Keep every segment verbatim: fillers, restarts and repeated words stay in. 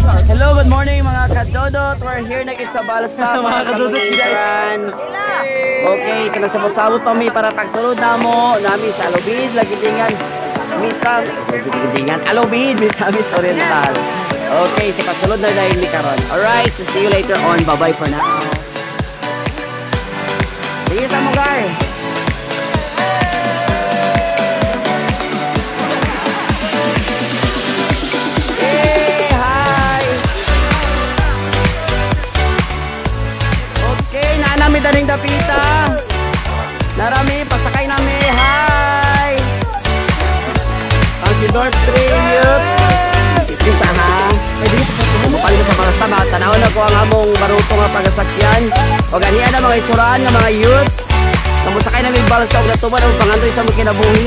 Hello, good morning mga kadodot. We're here na sa Balsa mga kadodot guys. Okay, sinasabot-sabot pa mi para pagsulod na mo namin sa Alubid, Lagitingan, Misang, Lagitingan, Alubid, Misamis Oriental. Okay, si pasulod na dahil ni karon. Alright, so see you later on. Bye-bye for now. Sige sa mugar. Nami daning dapita. Narami pasakay nami. Hi. Ang si North Stream Youth. Isa ha. Mupali sa mga sama. Tanaw na ko ang among baruto nga pagasakyan. O ganiya na mga isuraan nga mga youth. Namusakay namin balsa o natuban ang pangandoy sa mga kinabuhi.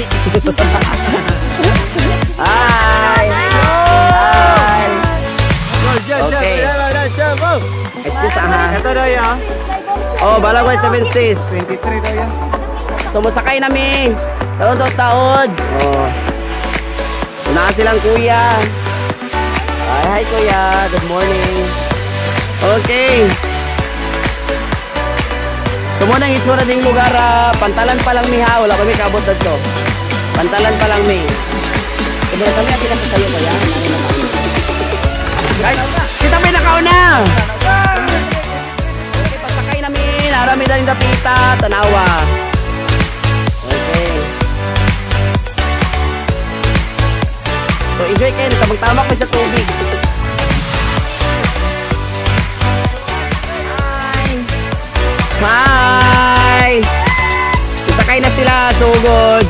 Hi. Hi. Okay. Excuse ha. Ito daw ya. Oh, Balagway seven six. twenty-three daw yan. Sumusakay namin. Taon-taon. Oh. Una silang kuya. Hi, hi kuya. Good morning. Okay. Sumunang itsura ding lugar. Pantalan pa lang mi ha. Wala kami kabot dito. Pantalan pa lang mi. Kaya kami atin ka sa sayo kuya. Guys, kita may nakauna. Narami na rin dapita, tanawa. Okay. So enjoy kayo, tamang-tamak pa sa tubig. Hi! Hi! Isakay na sila, sugod.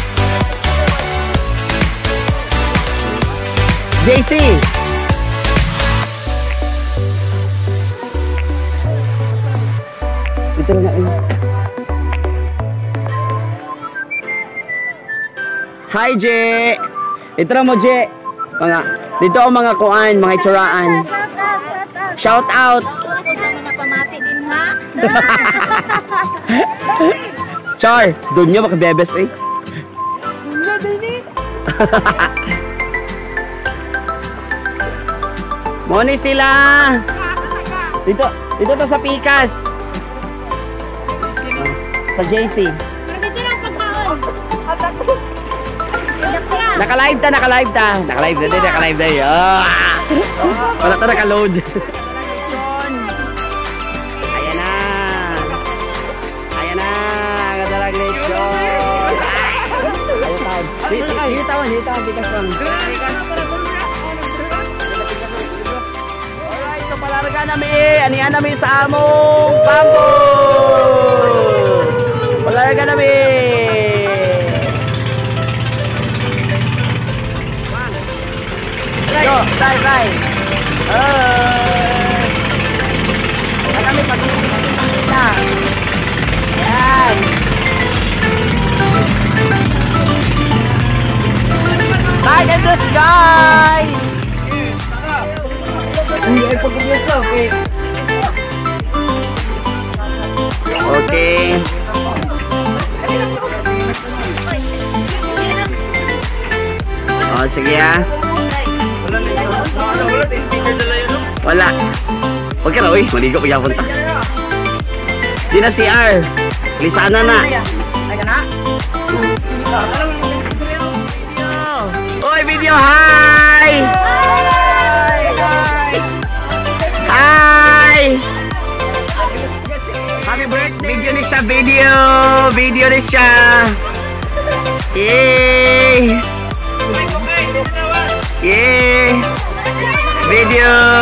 J C! Ito na yun. Hi, J! Ito na mo, J! Mga, dito ang mga kuan, mga itsuraan. Shout out! Char! Doon nyo makabebes eh. Moni sila! Dito, dito to sa Pikas. Sa J C. Naka-live ta, naka-live ta. Naka-live na din, naka-live na yun. Wala ta naka-load. Ayan na. Ayan na. Kadalag lechon. Ayan taon. Dito taon, dito taon. Pikas lang. Alright, so palarga namin. Anihan namin sa among bangko. Palarga namin. Go, try, try. Uh, na kami pag-ibig na. Yan. Look at the sky. Uy, ay pag-ibig sa okay. Okay. Oh, sige ah. Wala. Huwag ka na, uy. Maligo ko yung punta. Di na C R. Lisana na. Uy, video. Hi! Hi! Happy birthday. Video ni siya. Video. Video ni siya. Yay! Yeah! Video!